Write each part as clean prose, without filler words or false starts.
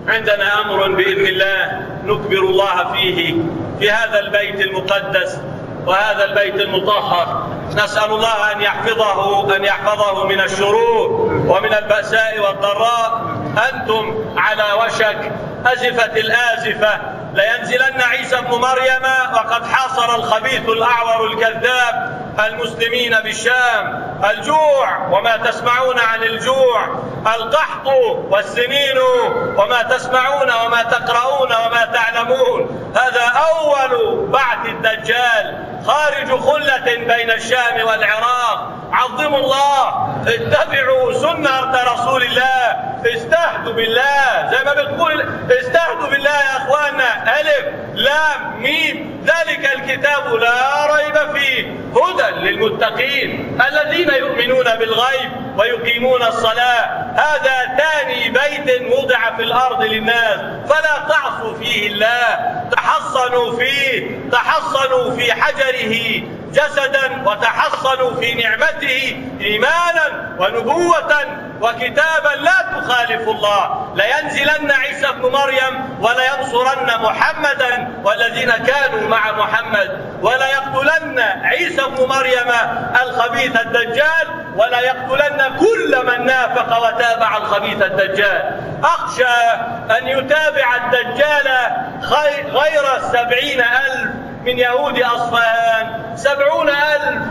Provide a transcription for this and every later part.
عندنا أمر بإذن الله نكبر الله فيه في هذا البيت المقدس وهذا البيت المطهر. نسأل الله أن يحفظه من الشرور ومن البأساء والضراء. أنتم على وشك أزفة الآزفة، لينزلن عيسى ابن مريم وقد حاصر الخبيث الأعور الكذاب المسلمين بالشام. الجوع وما تسمعون عن الجوع، القحط والسنين وما تسمعون وما تقرؤون وما تعلمون. هذا أول بعث الدجال خارج خلة بين الشام والعراق. عظموا الله، اتبعوا سنة رسول الله، استهدوا بالله زي ما بتقول، استهدوا بالله يا اخواننا. ألف لام ميم، ذلك الكتاب لا ريب فيه هدى للمتقين الذين يؤمنون بالغيب ويقيمون الصلاة. هذا ثاني بيت وضع في الأرض للناس، فلا تعصوا فيه الله. تحصنوا في حجره جسدا، وتحصنوا في نعمته إيمانا ونبوة وكتابا لا تخالف الله. لينزلن عيسى ابن مريم ولينصرن محمدا والذين كانوا مع محمد، وليقتلن عيسى ابن مريم الخبيث الدجال، وليقتلن كل من نافق وتابع الخبيث الدجال. أخشى أن يتابع الدجال غير 70,000 من يهود أصفهان، 70,000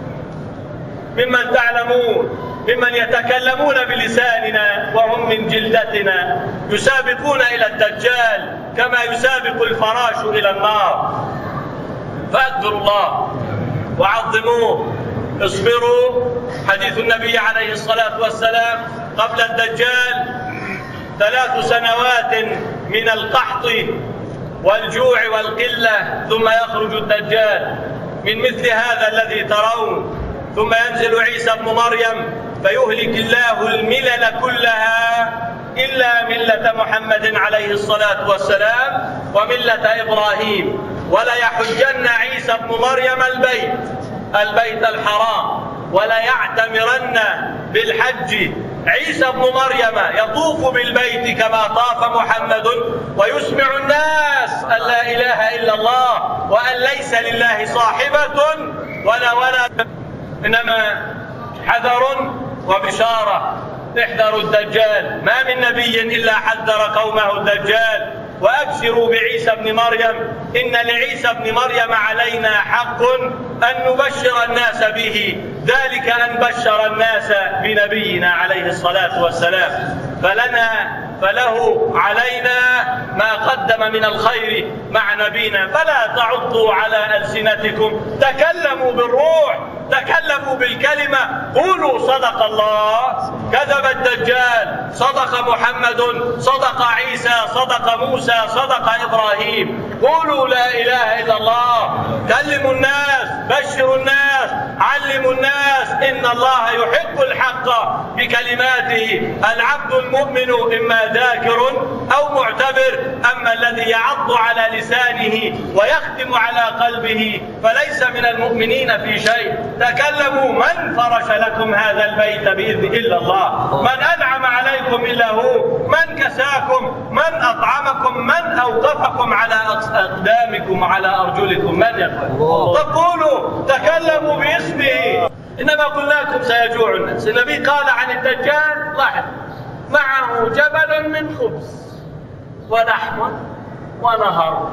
ممن تعلمون، ممن يتكلمون بلساننا وهم من جلدتنا، يسابقون إلى الدجال كما يسابق الفراش إلى النار. فاذكروا الله وعظموه، اصبروا. حديث النبي عليه الصلاة والسلام قبل الدجال 3 سنوات من القحط والجوع والقلة، ثم يخرج الدجال من مثل هذا الذي ترون، ثم ينزل عيسى ابن مريم فيهلك الله الملل كلها إلا ملة محمد عليه الصلاة والسلام وملة إبراهيم. ولا يحجن عيسى ابن مريم البيت الحرام، ولا يعتمرن بالحج. عيسى ابن مريم يطوف بالبيت كما طاف محمد، ويسمع الناس أن لا إله إلا الله وأن ليس لله صاحبة ولا ولد. إنما حذر وبشارة، احذروا الدجال، ما من نبي إلا حذر قومه الدجال. وأبشروا بعيسى ابن مريم، إن لعيسى ابن مريم علينا حق أن نبشر الناس به، ذلك أن بشر الناس بنبينا عليه الصلاة والسلام. فله علينا ما قدم من الخير مع نبينا. فلا تعضوا على ألسنتكم، تكلموا بالروح، تكلموا بالكلمة، قولوا صدق الله، كذب الدجال، صدق محمد، صدق عيسى، صدق موسى، صدق إبراهيم. قولوا لا إله إلا الله، كلموا الناس، بشروا الناس، علموا الناس. إن الله يحب الحق بكلماته. العبد المؤمن إما ذاكر أو معتبر، أما الذي يعض على لسانه ويختم على قلبه فليس من المؤمنين في شيء. تكلموا، من فرش لكم هذا البيت بإذن إلا الله، من أنعم عليكم إلا هو، من كساكم، من أطعمكم، من أوقفكم على أقدامكم وعلى أرجلكم، من يقول؟ تقولوا تكلموا باسمه. إنما قلنا لكم سيجوع الناس. النبي قال عن الدجال، لاحظ، معه جبل من خبز ولحم ونهر،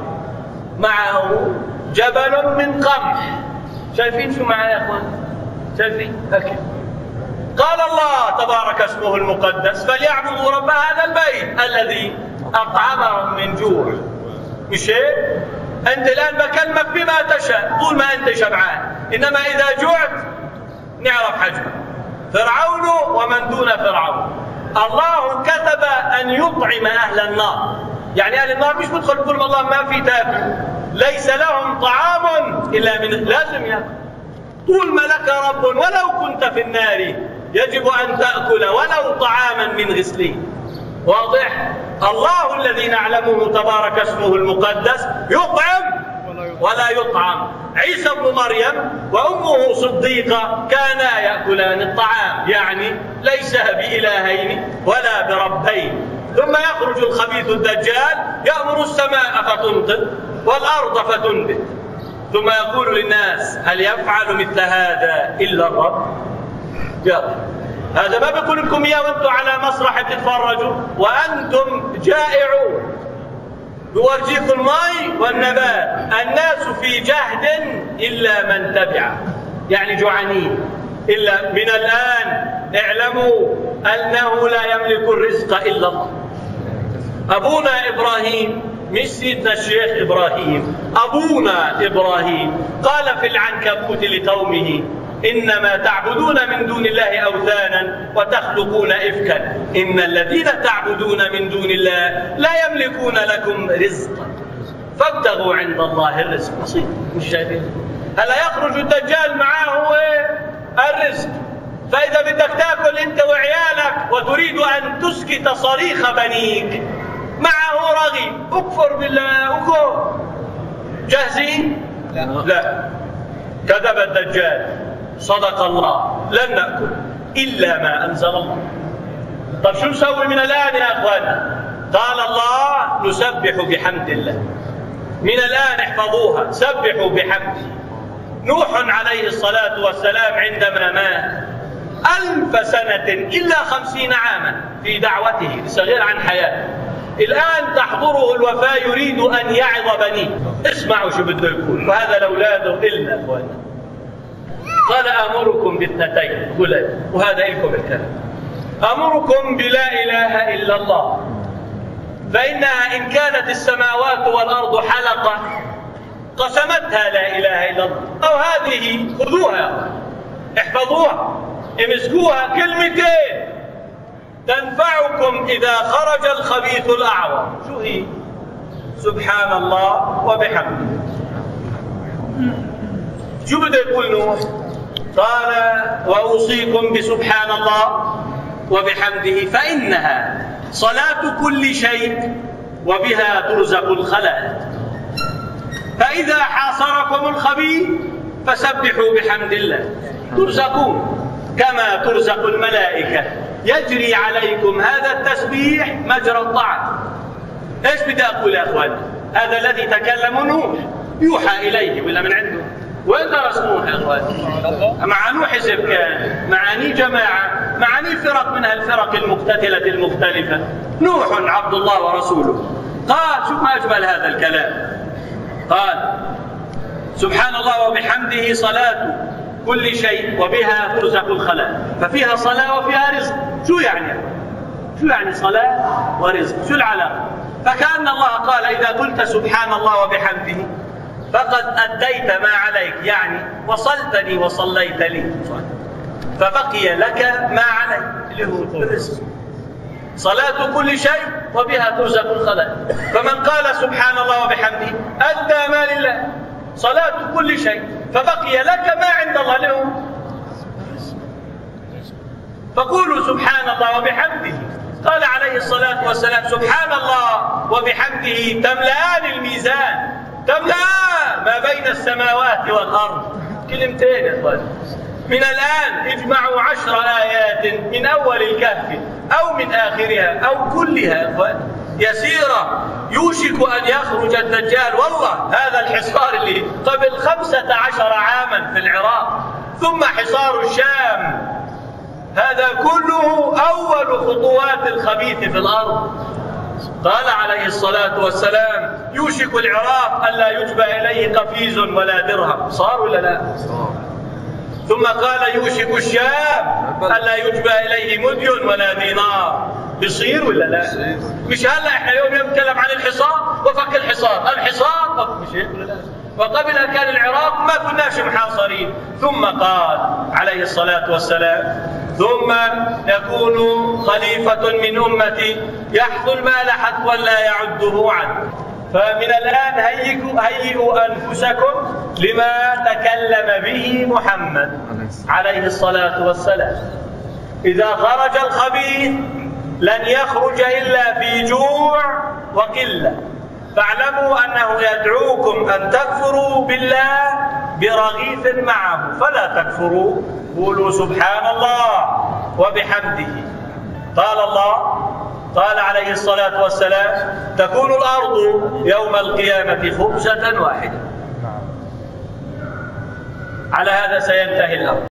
معه جبل من قمح. شايفين شو معاه يا اخوان؟ شايفين؟ أكل. قال الله تبارك اسمه المقدس: فليعبدوا رب هذا البيت الذي أطعمهم من جوع. مش هيك؟ أنت الآن بكلمك بما تشاء طول ما أنت شبعان، إنما إذا جعت نعرف حجمك. فرعون ومن دون فرعون، الله كتب أن يطعم أهل النار. يعني أهل النار مش بدخل بقول والله ما في تاكل، ليس لهم طعام إلا من لازم يأكل. طول ما لك رب ولو كنت في النار يجب أن تأكل ولو طعاما من غسلين. واضح؟ الله الذي نعلمه تبارك اسمه المقدس يطعم ولا يطعم. عيسى ابن مريم وأمه صديقة كانا يأكلان الطعام، يعني ليس بإلهين ولا بربين، ثم يخرج الخبيث الدجال يأمر السماء فتمطر والأرض فتنبت، ثم يقول للناس: هل يفعل مثل هذا إلا الرب؟ يا رب، هذا ما بيقول لكم إياه وأنتم على مسرح تتفرجوا وأنتم جائعون، بورجيكم الماء والنبات. الناس في جهد إلا من تبع، يعني جوعانين. إلا من الآن اعلموا أنه لا يملك الرزق إلا الله. أبونا إبراهيم، مش سيدنا الشيخ إبراهيم، أبونا إبراهيم قال في العنكبوت لقومه: إنما تعبدون من دون الله أوثانا وتخلقون إفكا إن الذين تعبدون من دون الله لا يملكون لكم رزقا فابتغوا عند الله الرزق. بسيط، مش شايفين؟ هلا يخرج الدجال معاه الرزق، فإذا بدك تاكل أنت وعيالك وتريد أن تسكت صريخ بنيك معه رغيف، اكفر بالله وكفر. جاهزين؟ لا. كذب الدجال، صدق الله، لن نأكل إلا ما أنزل الله. طب شو نسوي من الآن يا أخوانا؟ قال الله: نسبح بحمد الله. من الآن احفظوها، سبحوا بحمده. نوح عليه الصلاة والسلام عندما مات 1000 سنة إلا 50 عاما في دعوته، صغير عن حياته. الآن تحضره الوفاة يريد أن يعظ بنيه. اسمعوا شو بده يقول، وهذا لأولاده إلا أخوانا. قال: آمركم باثنتين، وهذا لكم الكلام. آمركم بلا إله إلا الله، فإنها إن كانت السماوات والأرض حلقة قسمتها لا إله إلا الله. أو هذه خذوها، احفظوها، امسكوها، كلمتين تنفعكم إذا خرج الخبيث الأعور. شو هي؟ سبحان الله وبحمده. شو بده يقول نوح؟ قال: وأوصيكم بسبحان الله وبحمده فإنها صلاة كل شيء وبها ترزق الخلائق. فإذا حاصركم الخبيث فسبحوا بحمد الله ترزقون كما ترزق الملائكة. يجري عليكم هذا التسبيح مجرى الطعن. ايش بدي اقول يا اخوان؟ هذا الذي تكلم نوح يوحى اليه ولا من عنده؟ وين درس نوح يا اخوان؟ مع نوح حزب كان، معاني جماعه، معاني فرق منها الفرق المقتتله المختلفه. نوح عبد الله ورسوله. قال: شوف ما اجمل هذا الكلام. قال: سبحان الله وبحمده صلاة كل شيء وبها ترزق الخلائق. ففيها صلاة وفيها رزق. شو يعني؟ شو يعني صلاة ورزق؟ شو العلاقة؟ فكأن الله قال: إذا قلت سبحان الله وبحمده فقد أديت ما عليك، يعني وصلتني وصليت لي، فبقي لك ما عليك اللي هو الرزق. صلاة كل شيء وبها ترزق الخلائق. فمن قال سبحان الله وبحمده أدى ما لله، صلاة كل شيء، فبقي لك ما عند الله له. فقولوا سبحان الله وبحمده. قال عليه الصلاة والسلام: سبحان الله وبحمده تملأان الميزان، تملأان ما بين السماوات والأرض. كلمتين يا اخوان. من الآن اجمعوا 10 آيات من أول الكهف أو من آخرها أو كلها يا اخوان، يسيرة. يوشك أن يخرج الدجال. والله هذا الحصار اللي قبل 15 عاما في العراق، ثم حصار الشام، هذا كله أول خطوات الخبيث في الأرض. قال عليه الصلاة والسلام: يوشك العراق ألا يجبى إليه قفيز ولا درهم. صار ولا لا؟ ثم قال: يوشك الشام ألا يجبى إليه مدي ولا دينار. بيصير ولا لا؟ مش هلا احنا يوم نتكلم عن الحصار وفك الحصار مش هيك ولا لا؟ وقبلها كان العراق ما كناش محاصرين. ثم قال عليه الصلاة والسلام: ثم يكون خليفة من أمتي يحث المال حثوا لا يعده عد. فمن الآن هيئوا أنفسكم لما تكلم به محمد عليه الصلاة والسلام. إذا خرج الخبيث لن يخرج إلا في جوع وقلة. فاعلموا أنه يدعوكم أن تكفروا بالله برغيف معه، فلا تكفروا. قولوا سبحان الله وبحمده. قال الله: قال عليه الصلاة والسلام: تكون الأرض يوم القيامة خبزة واحدة. على هذا سينتهي الأمر.